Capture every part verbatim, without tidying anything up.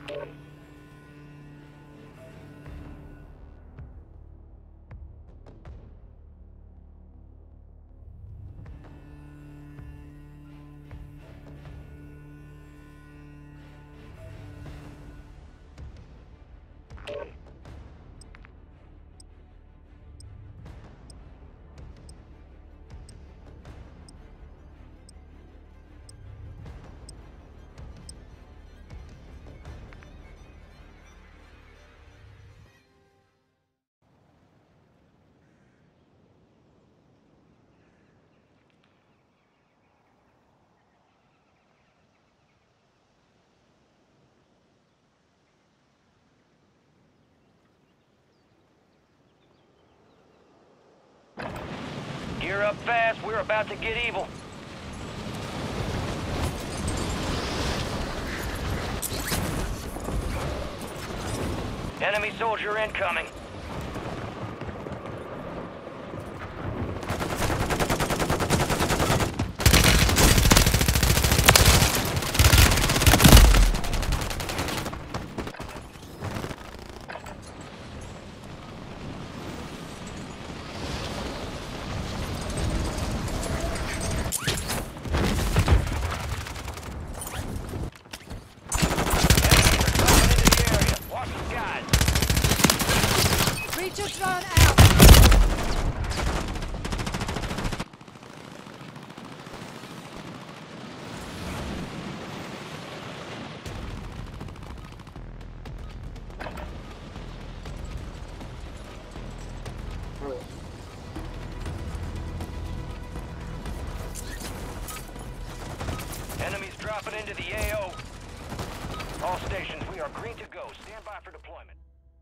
Gear up fast, we're about to get evil. Enemy soldier incoming. Just run out. Enemies dropping into the A O. All stations, we are green to go. Stand by for deployment.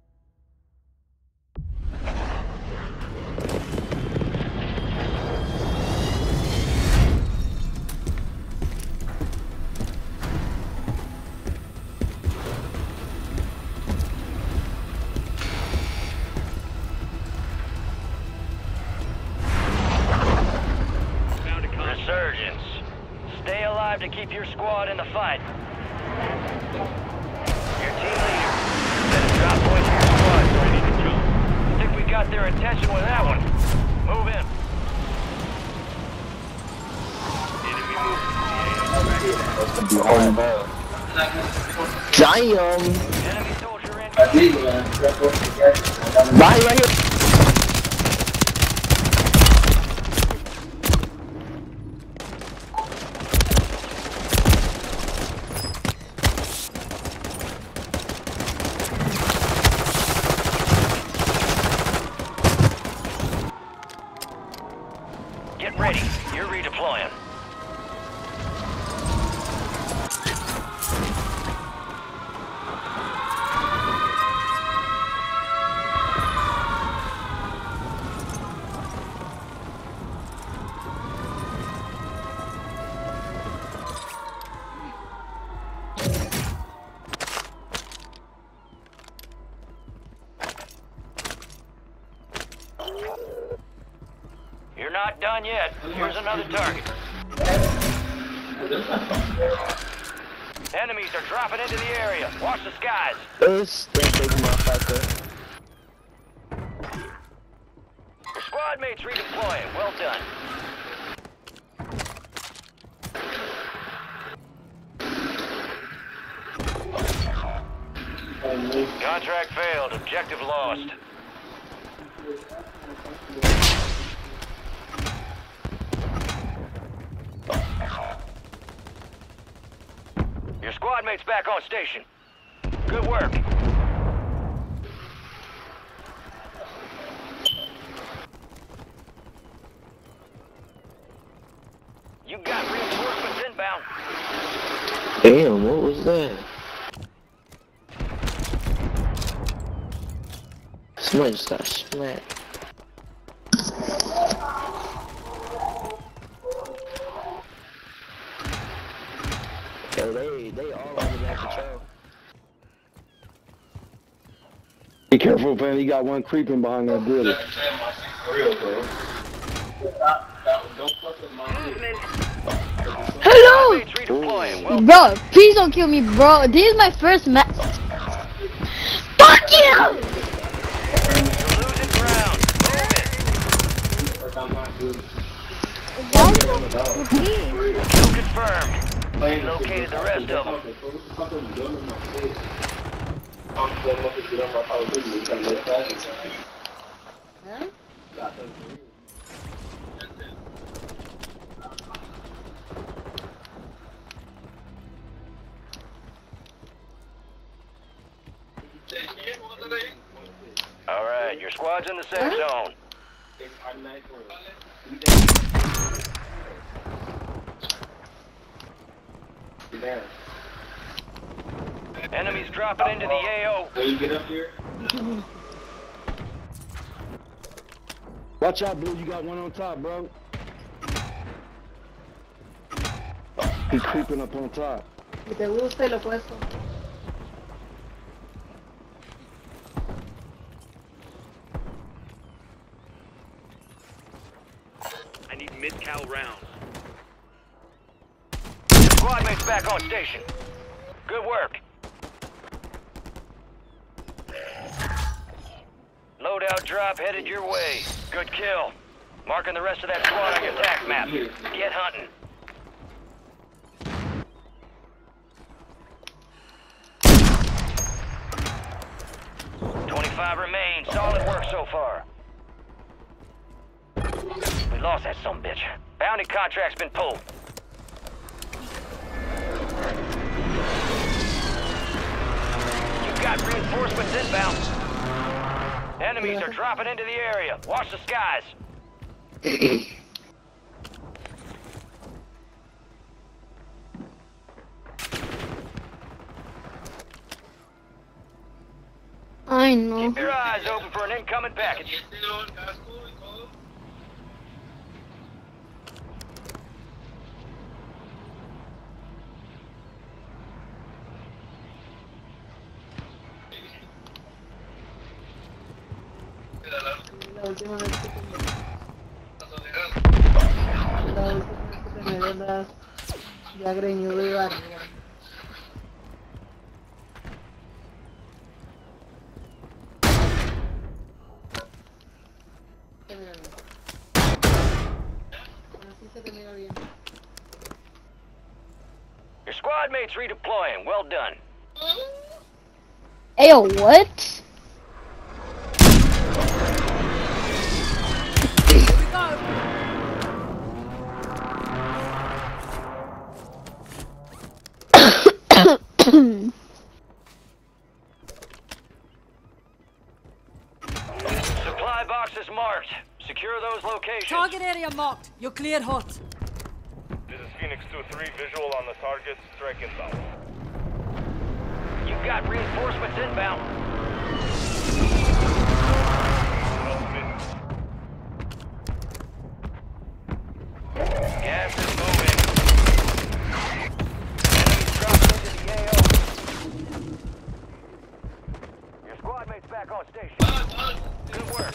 Resurgence. Stay alive to keep your squad in the fight. Your team leader. Set a drop point to your squad so ready to jump. I think we got their attention with that one. Move in. Enemy moving. Damn! Enemy soldier in. Bye, right here! Get ready. You're redeploying. You're not done yet. Here's another target. Enemies are dropping into the area. Watch the skies. This big motherfucker. Your squad mates redeploying. Well done. Contract failed. Objective lost. Your squad mate's back on station. Good work. You got reinforcements inbound. Damn, what was that? Somebody just got smacked. Yo, they, they all on the back control. Be careful, man. You got one creeping behind that building. Movement. Hello! Teammates redeploying. Well, Bro, please don't kill me, bro. This is my first match. Fuck you! you're losing ground. Move it. Kill confirmed. We located the rest of them. All right, your squad's in the safe zone. Enemies dropping into the A O. Watch out, Blue. You got one on top, bro. He's creeping up on top. Si te gusta y lo puesto. I need mid-cal rounds. Squad mates back on station. Good work. Loadout drop headed your way. Good kill. Marking the rest of that squad on your attack map. Get hunting. twenty-five remain. Solid work so far. We lost that sumbitch. Bounty contract's been pulled. You've got reinforcements inbound. Enemies are dropping into the area. Watch the skies. I know. Keep your eyes open for an incoming package. La última vez que te La última vez que te me das ya greñudo y barriga. Así se te mira bien. Your squad mates redeploying. Well done. Ayo, what? Supply boxes marked. Secure those locations. Target area marked. You're cleared hot. This is Phoenix two three, visual on the target, strike inbound. You've got reinforcements inbound. Gas is moving. Enemies dropping into the A O. Your squad mates back on station. Good work.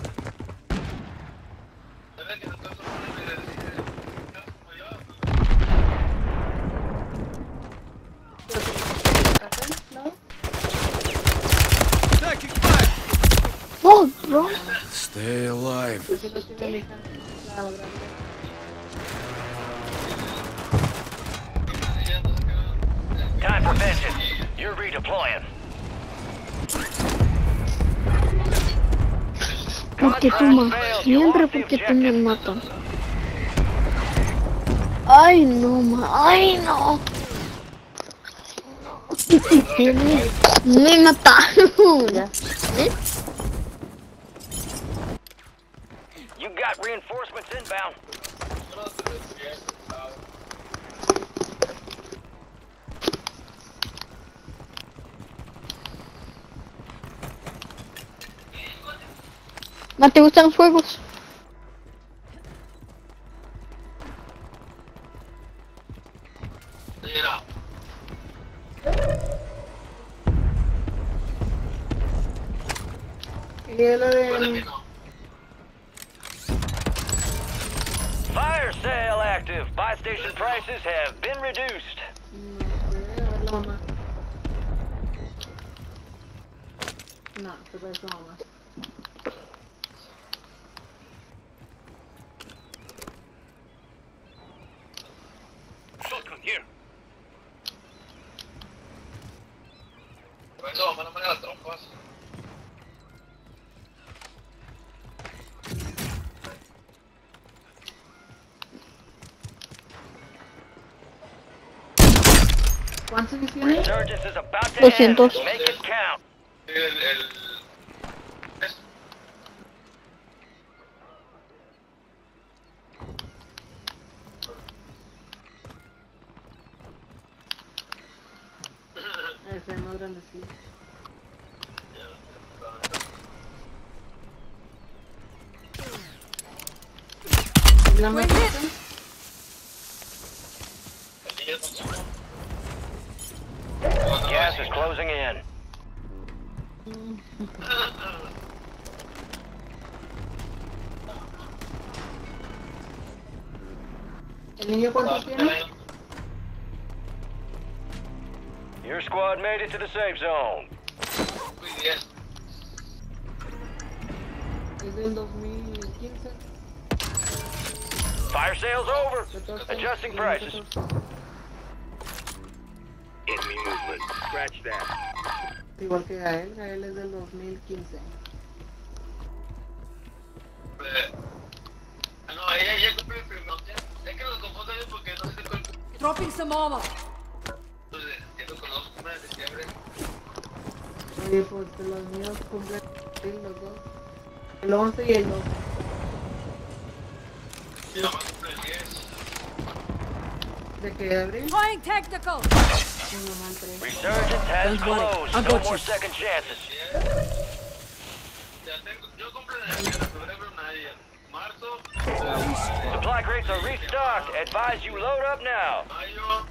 Oh, bro. Stay alive. Yo sí lo estoy realizando. Claro, grande. Time for vengeance. You're redeploying. Porque tú más siempre porque tú me matas. Ay no, ma, ay no. Me mataron. ¿Eh? You got reinforcements inbound. ¿Más te gustan los juegos? Y es lo de... Fire sale active. Buy station prices have been reduced. No sé, a ver la mamá. No, se parece a mamá. Shotgun here. Bueno, mándame las trompas. ¿Cuántos años tiene? Resurgence is about to doscientos. end. Make it count. El, el... es- Ese es más grande, sí. ¿Y la más Wait, chica? Gas is closing in. ¿El niño cuántos tiene? Your squad made it to the safe zone. Muy bien. Es del dos mil quince. Fire sale's over. catorce, Adjusting dos mil prices. catorce. Enemy movement. Scratch that. Igual que a él, a él es del dos mil quince. Eh, No, ella ya cumplió el primero. Es que los confundo yo porque no sé cuál. Dropping some armor. Entonces, yo lo conozco como de diciembre. Oye, pues los míos cumplen sí, los dos. El once y el dos. Mi mamá cumple el diez. ¿De qué abril? Flying tactical. Mi mamá el tres. Resurgence has Don't worry, closed. I No got more you. second chances. Ya tengo, yo compré en enero, febrero, nadie. Marzo, Supply crates are restocked. Advise you load up now. mayo.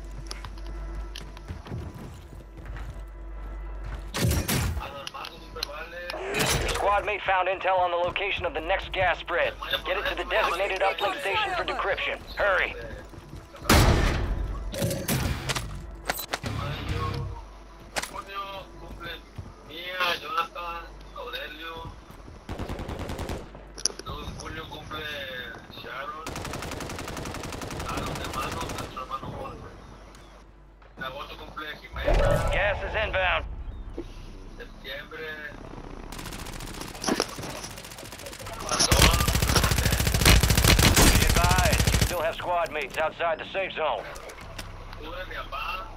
A los marzo siempre vale. Your squad mate found intel on the location of the next gas spread. Get it to the designated uplink station for decryption. Hurry. Mayo, junio, cumple Mía, Jonathan, Aurelio. Luego en julio cumple Sharon. A los hermanos, nuestro hermano Juan. En agosto cumple Jimena. Gas is inbound. Septiembre. Be advised, you still have squad mates outside the safe zone. Octubre, mi papá.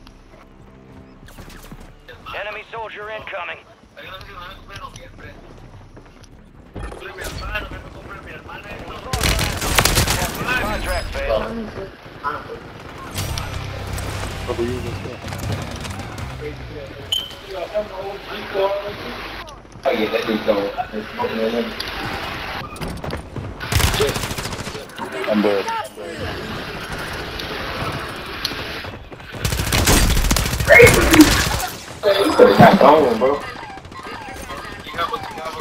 Enemy soldier incoming. Hay una que no me cumple en noviembre. Octubre, mi papá, noviembre cumple mi hermana. Contract failed. I'm dead. Got gone, bro. Sigamos, sigamos.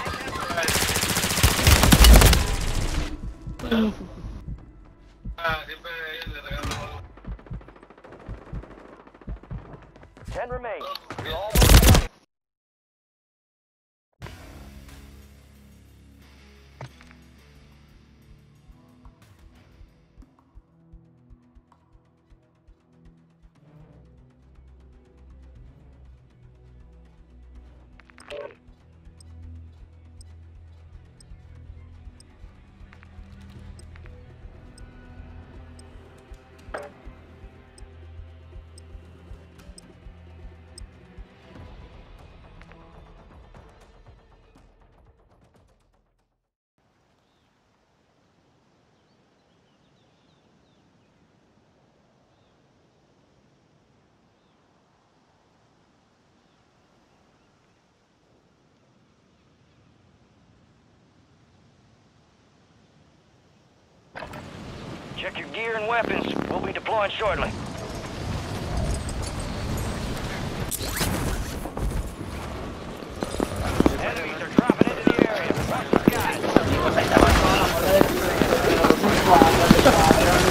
Ah, siempre le regalo algo. Ten remain. You're almost done. Check your gear and weapons. We'll be deploying shortly. Enemies are dropping into the area. Watch the skies.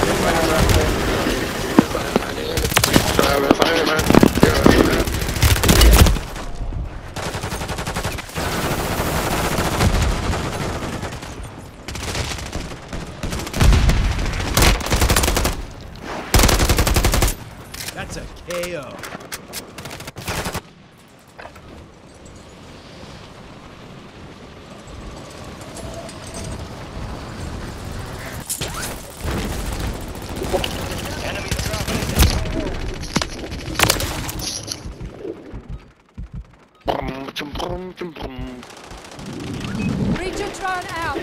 Reaching-tron out.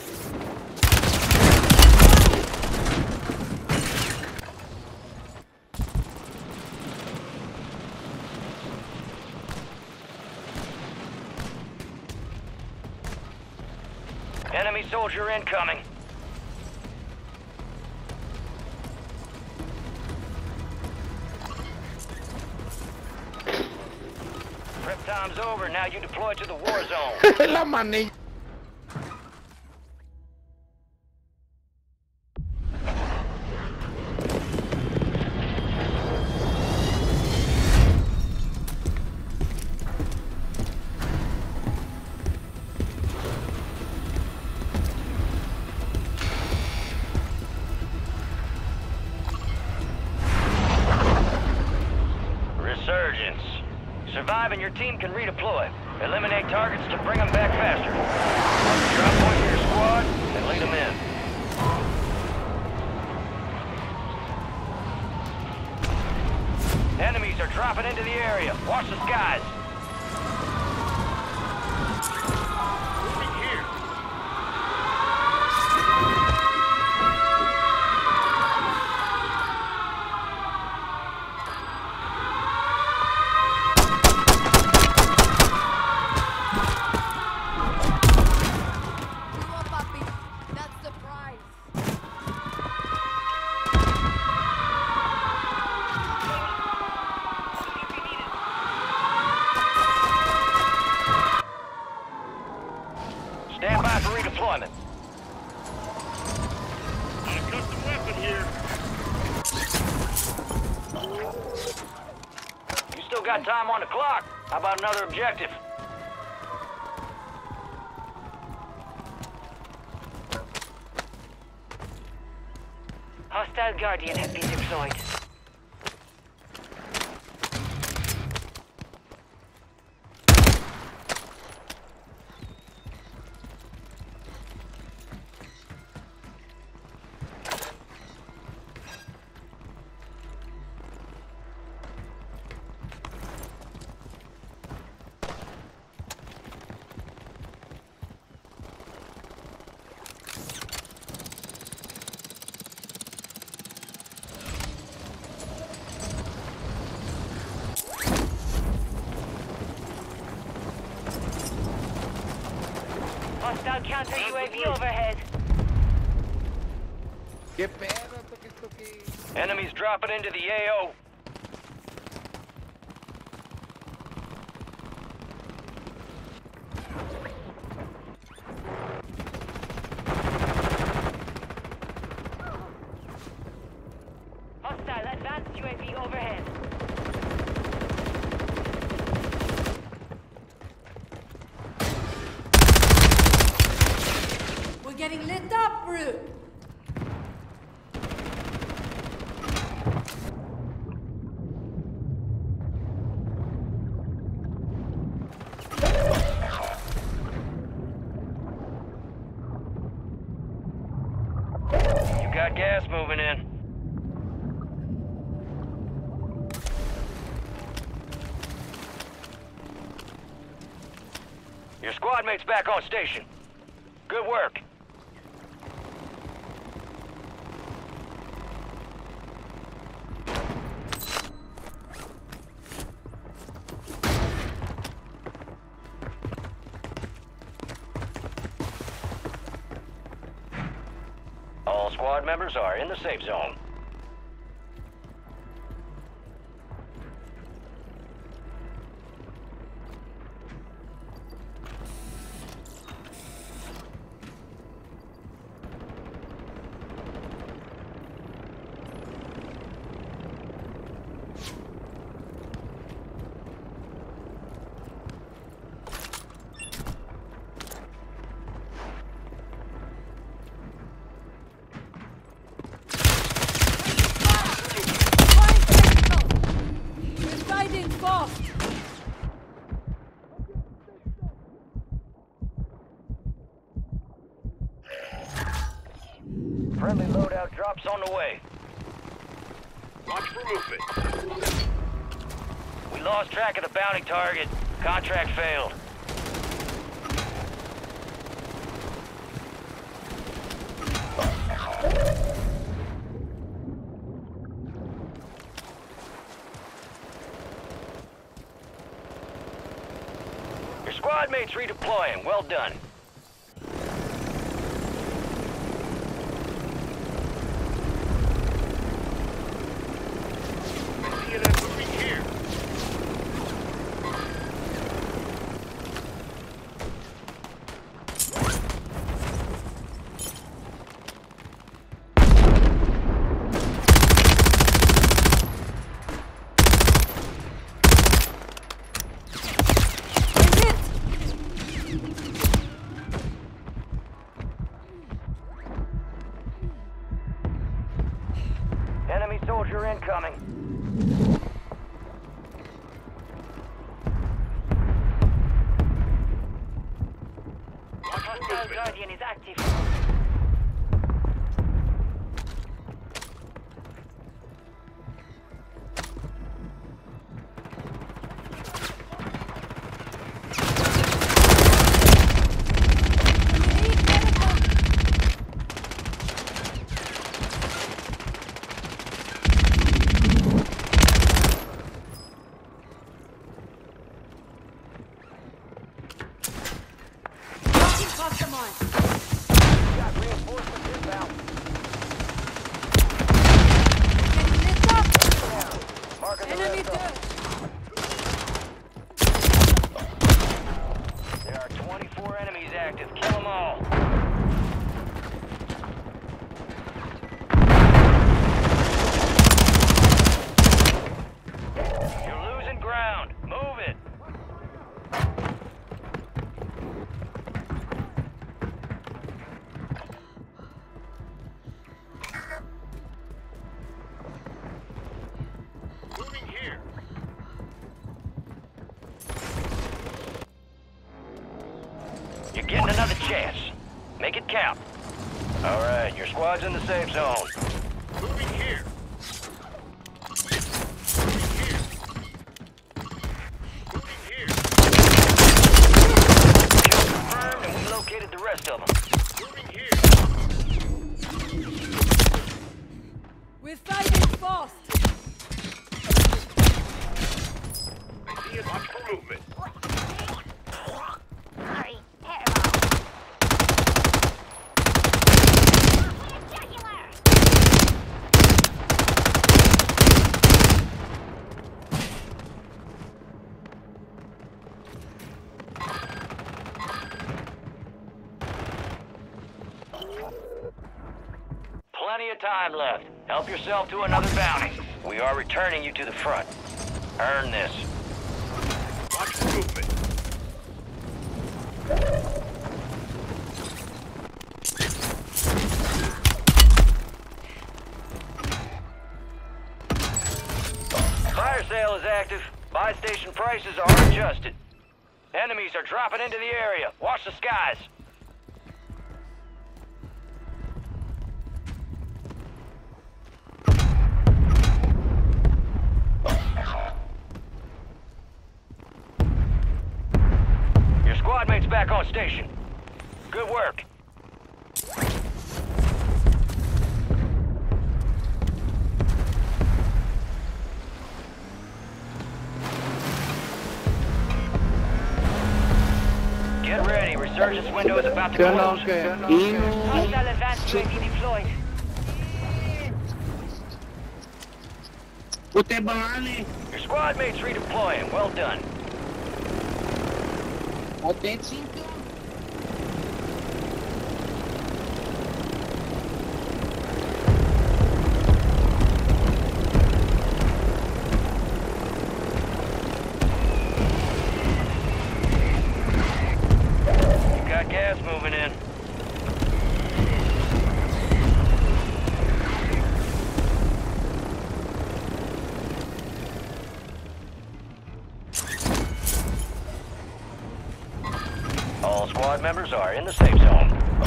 Enemy soldier incoming. Prep time's over. Now you deploy to the war zone. La manilla. Resurgence. Survive and your team can redeploy. Eliminate targets to bring them back faster. Drop point to your squad and lead them in. Enemies are dropping into the area. Watch the skies. Moving here. That's the prize. Stand by for redeployment. Got a custom weapon here. You still got time on the clock. How about another objective? Hostile Guardian has been deployed. Hostile counter U A V overhead. ¿Qué pedo? Toque, toque. Enemies dropping into the A O. Hostile advanced U A V overhead. We're getting lit up, Brute. You got gas moving in. Your squad mate's back on station. Good work. All squad members are in the safe zone. Friendly loadout drops on the way. Watch for movement. We lost track of the bounty target. Contract failed. Your squad mates redeploying. Well done. C N N moving here. Enemy soldier incoming. Hostile Guardian is active. Got reinforcements inbound. Getting lit up! Marking the Enemy rest of them. dirt! There are twenty-four enemies active. Kill them all. You're losing ground. Move it. Moving here. You're getting another chance. Make it count. All right, your squad's in the safe zone. Moving here. Moving here. Moving here. Kill confirmed, and we located the rest of them. Moving here. We're fighting fast! I see it. Watch for movement. Plenty of time left. Help yourself to another bounty. We are returning you to the front. Earn this. Watch for movement. Fire sale is active. Buy station prices are adjusted. Enemies are dropping into the area. Watch the skies. Your squad mate's back on station. Good work. Get ready. Resurgence window is about to Turn close. off, turn off. Hostile advanced U A V deployed. Your squad mate's redeploying. Well done. You got gas moving in. All squad members are in the safe zone.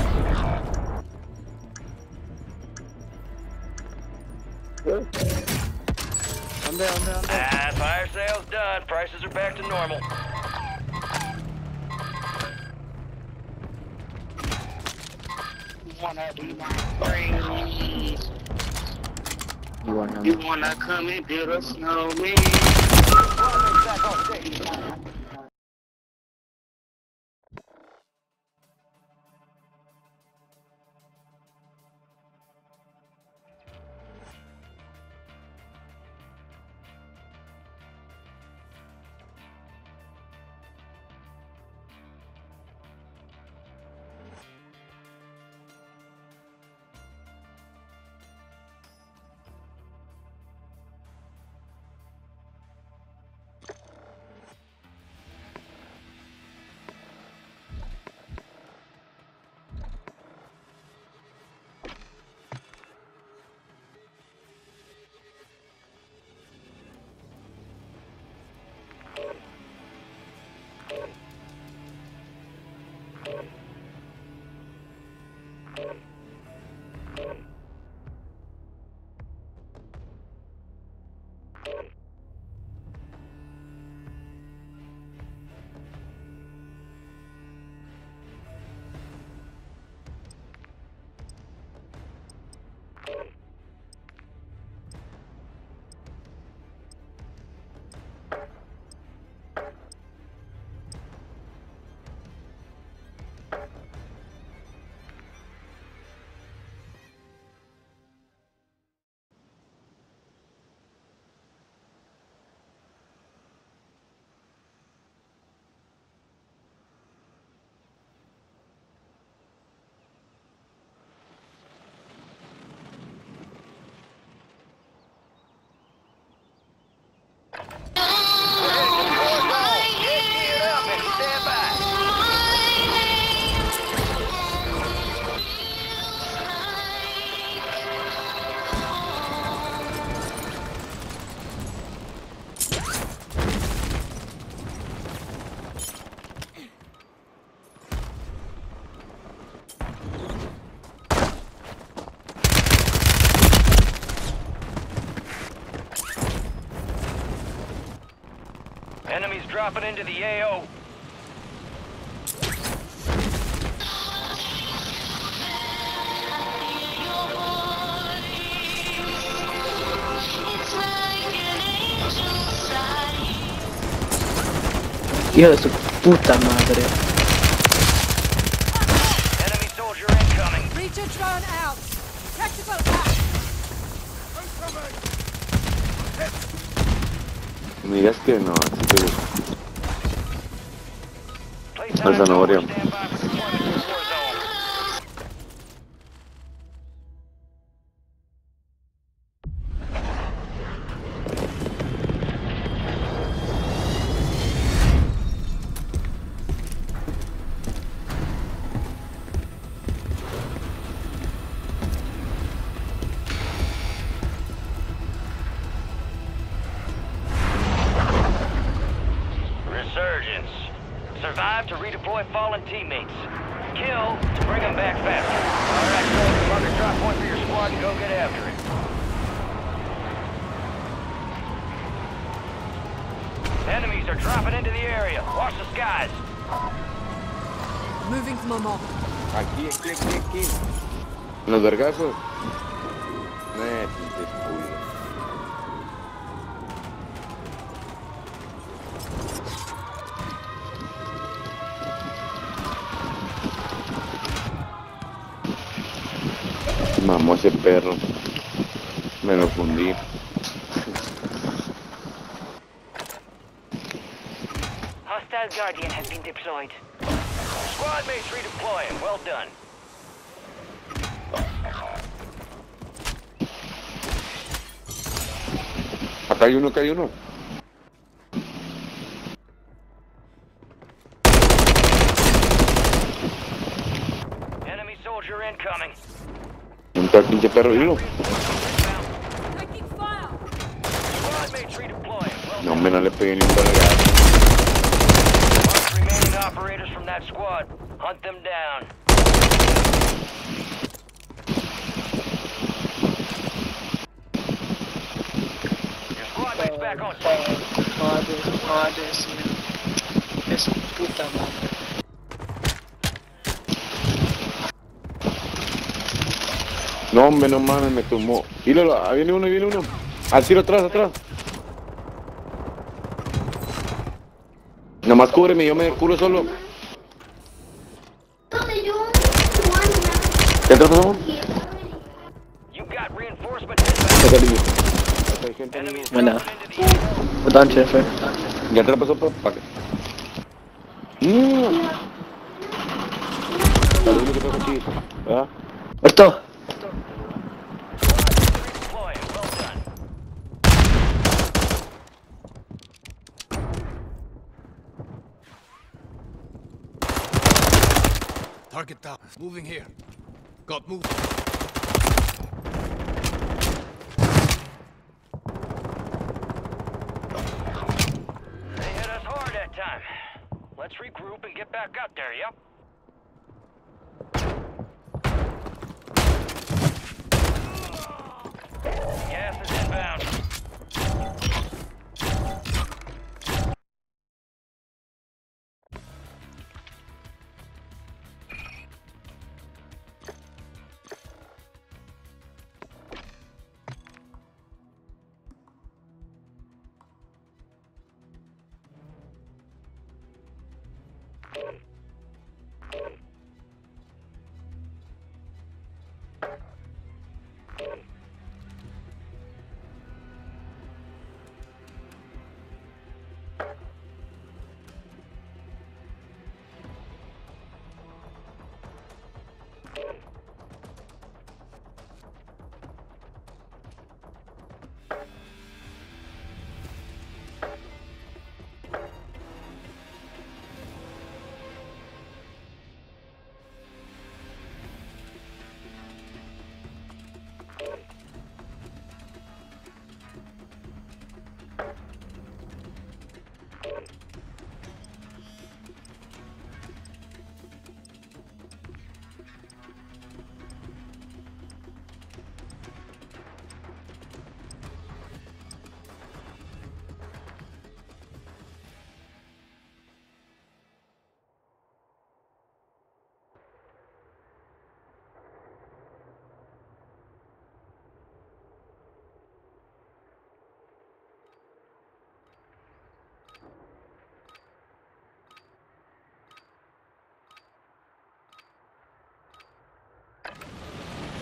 On there, on there, on there. Ah, fire sale's done. Prices are back to normal. You wanna You wanna come and build a snowman? Squad mate's back on station. Enemies dropping into the A O. Hijo de su puta madre. Enemy soldier incoming. Breacher drone out. Tactical out. Me digas que no, así te gusta. Place Al zanahoria. stand by for deployment to the war zone. Resurgence. Survive to redeploy fallen teammates. Kill to bring them back faster. Alright, soldier, mark a drop point for your squad and go get after it. Enemies are dropping into the area. Watch the skies. Moving to Mama. Aquí, aquí, aquí, aquí. Los vergazos. Eh, pinches culos. Mamó ese perro. Me lo fundí. Hostile Guardian has been deployed. Squad mates redeploying. Well done. Acá hay uno, acá hay uno. Enemy soldier incoming. Un tal pinche perro hilo. Taking fire. Squad mates redeploying. Well No, done. me no le pegué ni un vergazo. Mark the remaining operators from that squad. Hunt them down. Your squad mates back on station. Madre, madre, señor. Es su puta madre. No, hombre, no mames, me tumbó. Hilo, ahí viene uno, ahí viene uno. Al tiro atrás, atrás. Nomás cúbreme, yo me curo solo. ¿Qué atrás pasamos? You got reinforcements inbound. Acá, Lili. Acá hay gente. Enemies Buena. dropping into the A O. Perdón, jefe. Ya atrás pasó para acá. Mmm. Lo que pasa aquí. ¿Ah? Muerto. Redeploying. Well done. Target down. Moving here. Got moved. They hit us hard that time. Let's regroup and get back out there, yep? Gas is inbound.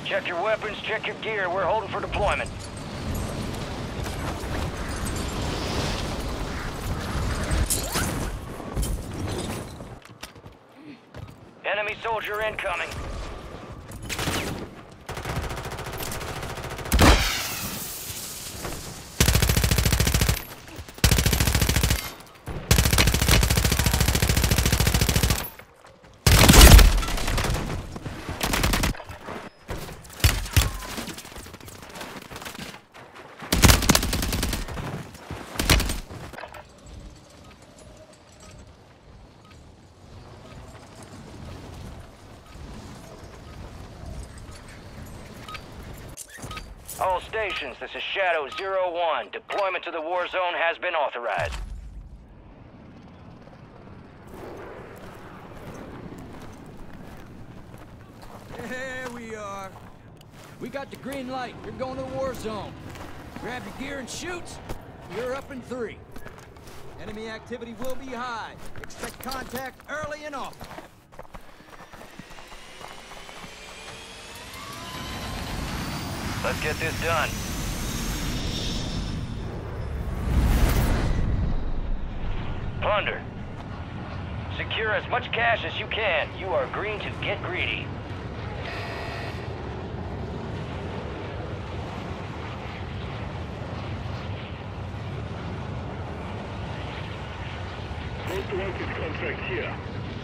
Check your weapons, check your gear. We're holding for deployment. Enemy soldier incoming. All stations, this is Shadow zero one. Deployment to the war zone has been authorized. Here we are. We got the green light. You're going to the war zone. Grab your gear and shoot. You're up in three. Enemy activity will be high. Expect contact early and often. Let's get this done. Plunder. Secure as much cash as you can. You are green to get greedy. Most wanted contract here.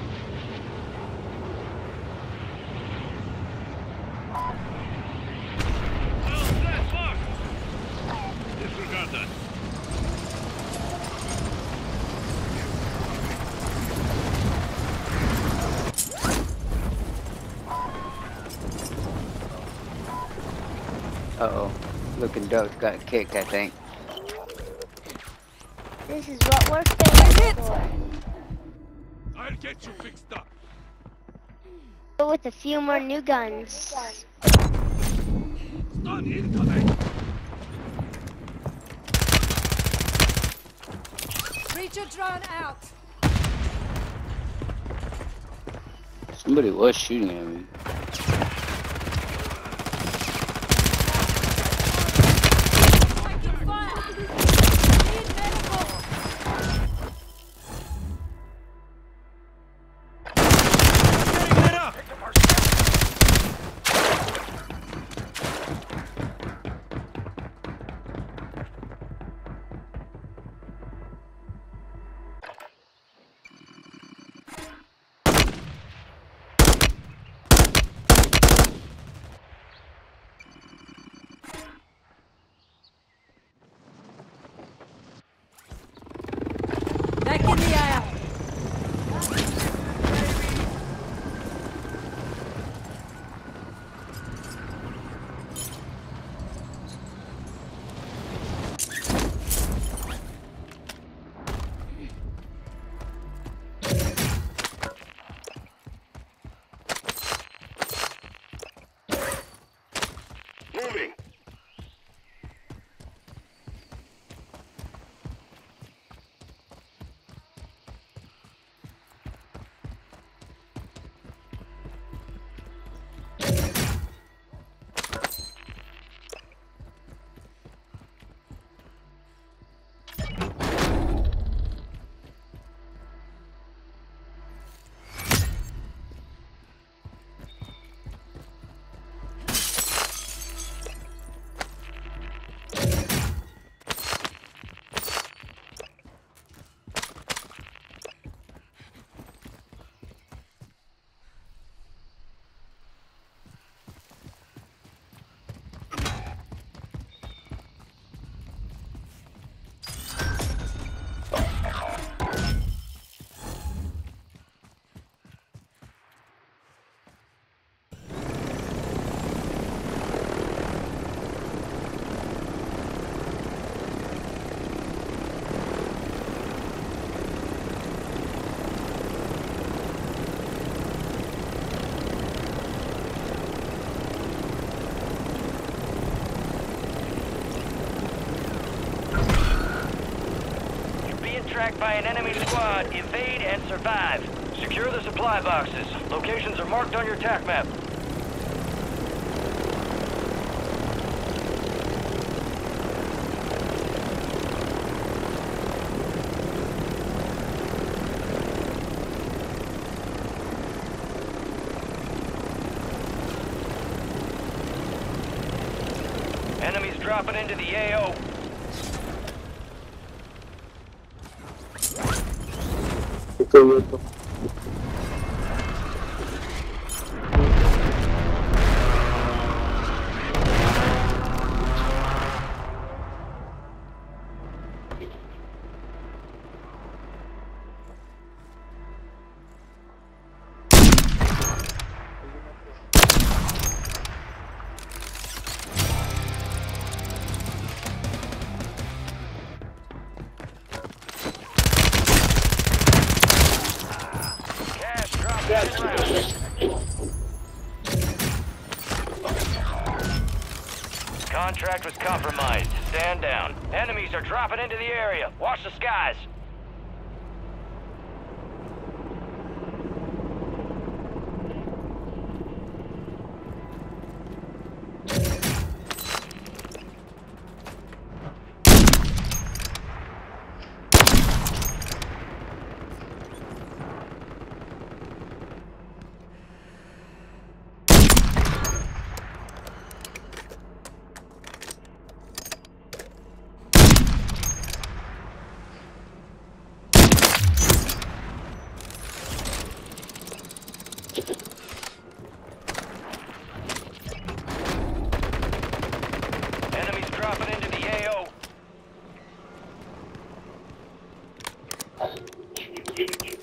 Disregard that. Uh-oh. Looking Duck got kicked, I think. This is what we're famous for. I'll get you fixed up. With a few more new guns. Stun incoming. Breacher drone out. Somebody was shooting at me. Taking fire. Need medical. Getting lit up. Back in the aisle. Moving. Tracked by an enemy squad. Evade and survive. Secure the supply boxes. Locations are marked on your tac map. dropping into the A O. Estoy abierto. Cash dropping in. Contract was compromised. Stand down. Enemies are dropping into the area. Watch the skies. Enemies dropping into the A O.